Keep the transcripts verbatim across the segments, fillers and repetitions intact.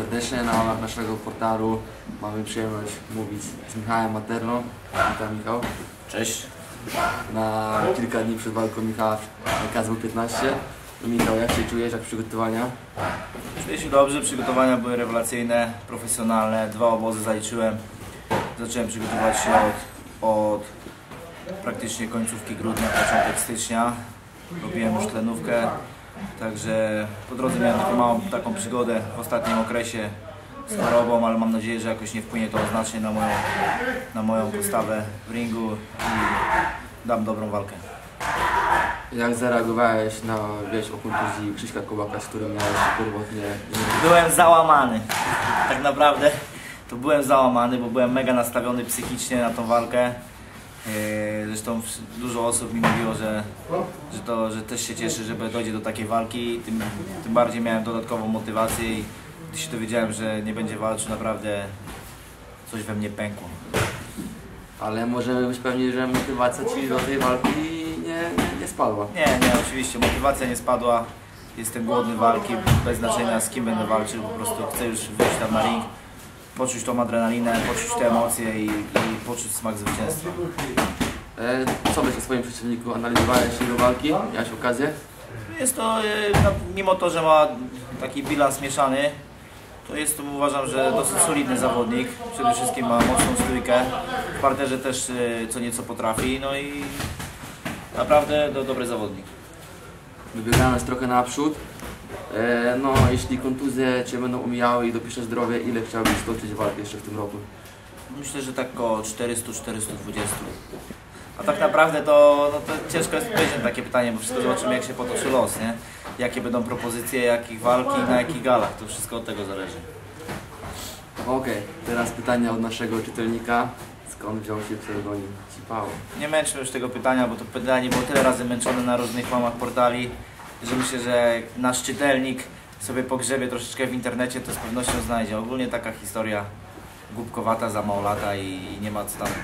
serdecznie. Na łamach naszego portalu mamy przyjemność mówić z Michałem Materną. Witam, Michał. Cześć. Na kilka dni przed walką Michała K S W piętnaście. Michał, jak się czujesz, jak przygotowania? Czuję się dobrze, przygotowania były rewelacyjne, profesjonalne. Dwa obozy zaliczyłem. Zacząłem przygotować się od, od praktycznie końcówki grudnia, początek stycznia. Robiłem już tlenówkę, także po drodze miałem taką małą taką przygodę w ostatnim okresie z chorobą, ale mam nadzieję, że jakoś nie wpłynie to znacznie na moją, na moją postawę w ringu i dam dobrą walkę. Jak zareagowałeś na wieść o kontuzji Krzyśka Kołaka, z którym miałeś pierwotnie? Byłem załamany. Tak naprawdę to byłem załamany, bo byłem mega nastawiony psychicznie na tą walkę. Zresztą dużo osób mi mówiło, że, że, to, że też się cieszy, że dojdzie do takiej walki. Tym, tym bardziej miałem dodatkową motywację i gdy się dowiedziałem, że nie będzie walczył, naprawdę coś we mnie pękło. Ale możemy być pewni, że motywacja Ci do tej walki nie, nie, nie spadła. Nie, nie, oczywiście motywacja nie spadła. Jestem głodny walki, bez znaczenia z kim będę walczył. Po prostu chcę już wyjść tam na ring, poczuć tą adrenalinę, poczuć te emocje i, i poczuć smak zwycięstwa. E, co byś o swoim przeciwniku? Analizowałeś jego walki? Miałeś okazję? Jest to, no, mimo to, że ma taki bilans mieszany, to jest to, uważam, że dosyć solidny zawodnik. Przede wszystkim ma mocną stójkę, w parterze też co nieco potrafi, no i naprawdę do, dobry zawodnik. Wybiegając trochę naprzód, e, no jeśli kontuzje Cię będą omijały i dopisze zdrowie, ile chciałbyś stoczyć walki jeszcze w tym roku? Myślę, że tak około czterysta do czterystu dwudziestu. A tak naprawdę to, no to ciężko jest odpowiedzieć na takie pytanie, bo wszystko zobaczymy, jak się potoczy los, nie? Jakie będą propozycje, jakich walki, na jakich galach, to wszystko od tego zależy. Okej, okay. Teraz pytanie od naszego czytelnika. Skąd wziął się pseudonim Cipało? Nie męczmy już tego pytania, bo to pytanie było tyle razy męczone na różnych łamach portali, że myślę, że nasz czytelnik sobie pogrzebie troszeczkę w internecie, to z pewnością znajdzie. Ogólnie taka historia głupkowata, za mało lata i nie ma co tam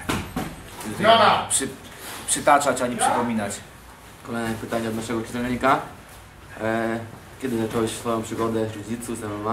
przy, przytaczać ani przypominać. Kolejne pytanie od naszego czytelnika. E, kiedy zacząłeś swoją przygodę z jiu-jitsu, z M M A?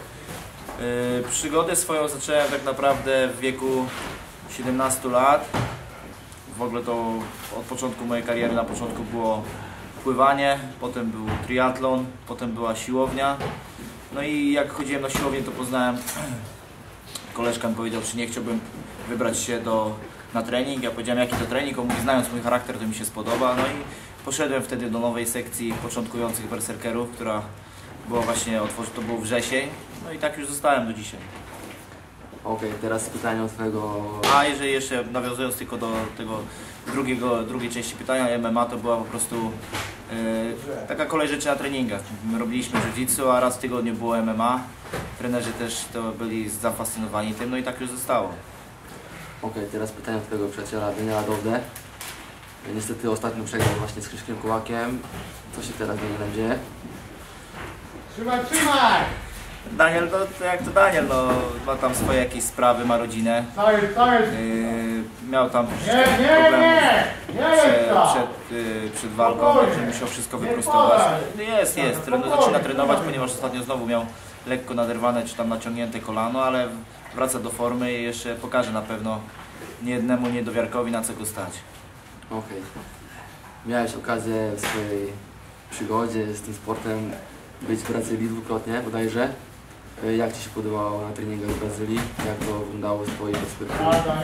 Yy, przygodę swoją zacząłem tak naprawdę w wieku siedemnastu lat. W ogóle to od początku mojej kariery, na początku było pływanie, potem był triatlon, potem była siłownia. No i jak chodziłem na siłownię, to poznałem, koleżka mi powiedział, czy nie chciałbym wybrać się do, na trening. Ja powiedziałem, jaki to trening, on mówi, znając mój charakter, to mi się spodoba. No i poszedłem wtedy do nowej sekcji początkujących berserkerów, która była właśnie, to był wrzesień. No i tak już zostałem do dzisiaj. Okej, okay, teraz pytanie o Twojego... A jeżeli jeszcze nawiązując tylko do tego drugiego, drugiej części pytania, M M A to była po prostu yy, taka kolej rzeczy na treningach. My robiliśmy jiu-jitsu, a raz w tygodniu było M M A. Trenerzy też to byli zafascynowani tym, no i tak już zostało. Okej, okay, teraz pytanie o Twojego przyjaciela Daniela Dowdę. Niestety ostatnio przegrał właśnie z Krzyśkiem Kołakiem. Co się teraz Danielem dzieje? Trzymaj, trzymaj! Daniel, no to jak to Daniel, no ma tam swoje jakieś sprawy, ma rodzinę. Cały, cały. Yy, miał tam Nie, nie, problemów nie! Nie przed, jest to! przed, yy, przed walką, także musiał wszystko wyprostować. No jest, jest, Tren- zaczyna trenować, ponieważ ostatnio znowu miał lekko naderwane czy tam naciągnięte kolano, ale wraca do formy i jeszcze pokaże na pewno niejednemu niedowiarkowi, na co go stać. Okej. Okay. Miałeś okazję w swojej przygodzie z tym sportem być w Brazylii dwukrotnie bodajże. Jak Ci się podobało na treningach w Brazylii? Jak to wyglądało z Twojej perspektywy?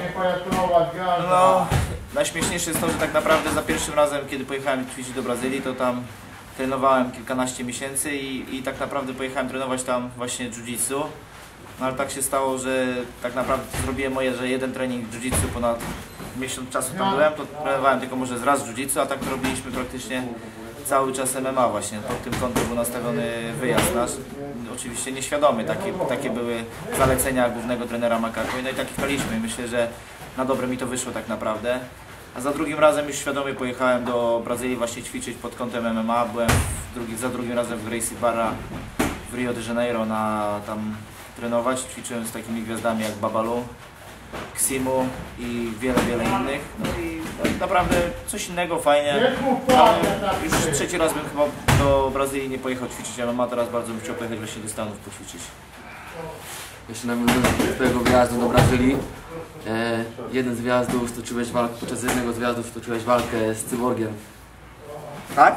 No, najśmieszniejsze jest to, że tak naprawdę za pierwszym razem, kiedy pojechałem ćwiczyć do Brazylii, to tam trenowałem kilkanaście miesięcy i, i tak naprawdę pojechałem trenować tam właśnie jiu-jitsu. No ale tak się stało, że tak naprawdę zrobiłem moje, że jeden trening jiu-jitsu ponad miesiąc czasu tam byłem, to trenowałem tylko może raz jiu-jitsu, a tak robiliśmy praktycznie cały czas M M A właśnie. Pod tym kątem był nastawiony wyjazd nasz. Oczywiście nieświadomy, takie, takie były zalecenia głównego trenera Makako. No i tak jechaliśmy i myślę, że na dobre mi to wyszło tak naprawdę. A za drugim razem już świadomie pojechałem do Brazylii właśnie ćwiczyć pod kątem M M A. Byłem drugi, za drugim razem w Gracie Barra w Rio de Janeiro na tam trenować. Ćwiczyłem z takimi gwiazdami jak Babalu, Ksimu i wiele, wiele innych. No i naprawdę coś innego, fajnie. Ale już trzeci raz bym chyba do Brazylii nie pojechał ćwiczyć, ale ma teraz bardzo bym chciał pojechać właśnie do Stanów poćwiczyć. Jeszcze nawiązując do twojego wyjazdu do Brazylii. E, jeden z wyjazdów stoczyłeś walkę, podczas jednego z wyjazdów stoczyłeś walkę z cyborgiem. Tak?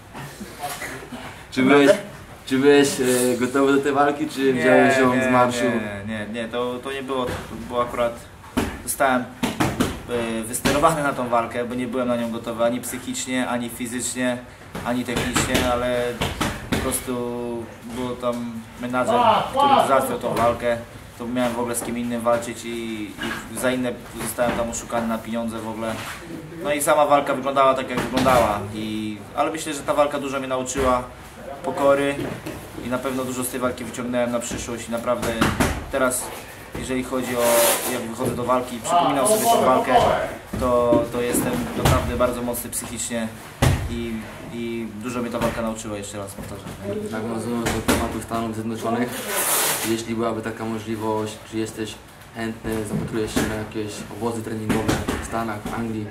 Czy byłeś, czy byłeś e, gotowy do tej walki, czy wziąłeś ją z marszu? Nie, nie, nie, to, to nie było, to było akurat, zostałem e, wysterowany na tą walkę, bo nie byłem na nią gotowy ani psychicznie, ani fizycznie, ani technicznie, ale po prostu był tam menadżer, który załatwiał tą walkę, to miałem w ogóle z kim innym walczyć i, i za inne zostałem tam oszukany na pieniądze w ogóle. No i sama walka wyglądała tak jak wyglądała, i, ale myślę, że ta walka dużo mnie nauczyła pokory i na pewno dużo z tej walki wyciągnąłem na przyszłość i naprawdę teraz, jeżeli chodzi o jak wychodzę do walki, przypominam sobie tę walkę, to, to jestem naprawdę bardzo mocny psychicznie i, i dużo mnie ta walka nauczyła, jeszcze raz powtarzam. Nawiązując do tematu Stanów Zjednoczonych, jeśli byłaby taka możliwość, czy jesteś chętny, zapatrujesz się na jakieś obozy treningowe w Stanach, w Anglii?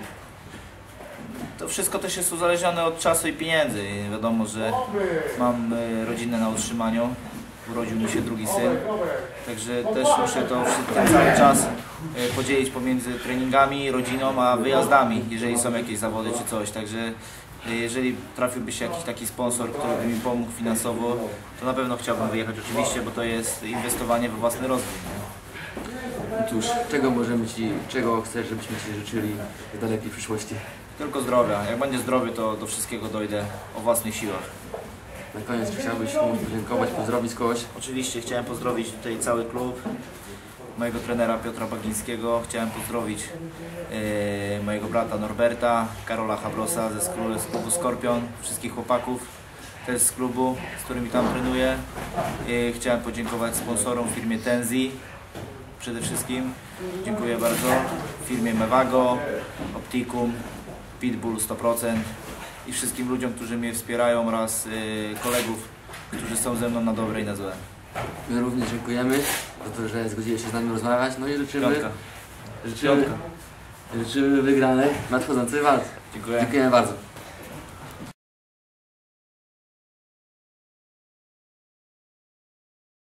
To wszystko też jest uzależnione od czasu i pieniędzy. I wiadomo, że mam y, rodzinę na utrzymaniu, urodził mi się drugi syn, także też muszę to ten cały czas y, podzielić pomiędzy treningami, rodziną, a wyjazdami, jeżeli są jakieś zawody czy coś. Także y, jeżeli trafiłby się jakiś taki sponsor, który by mi pomógł finansowo, to na pewno chciałbym wyjechać oczywiście, bo to jest inwestowanie we własny rozwój. Nie? Cóż, czego możemy Ci, czego chcesz, żebyśmy Ci życzyli w dalekiej przyszłości? Tylko zdrowia. Jak będzie zdrowie, to do wszystkiego dojdę o własnych siłach. Na koniec chciałbyś komuś podziękować, pozdrowić kogoś? Oczywiście chciałem pozdrowić tutaj cały klub, mojego trenera Piotra Bagińskiego, chciałem pozdrowić yy, mojego brata Norberta, Karola Habrosa ze sklu- z klubu Skorpion, wszystkich chłopaków też z klubu, z którymi tam trenuję. Yy, chciałem podziękować sponsorom, firmie Tenzi przede wszystkim, dziękuję bardzo, firmie Mevago, Opticum, Pitbull sto procent i wszystkim ludziom, którzy mnie wspierają oraz yy, kolegów, którzy są ze mną na dobre i na złe. My również dziękujemy za to, że zgodziłeś się z nami rozmawiać, no i życzymy, Piątka. życzymy, Piątka. życzymy wygranej w nadchodzącej walce. Dziękuję. Dziękujemy bardzo.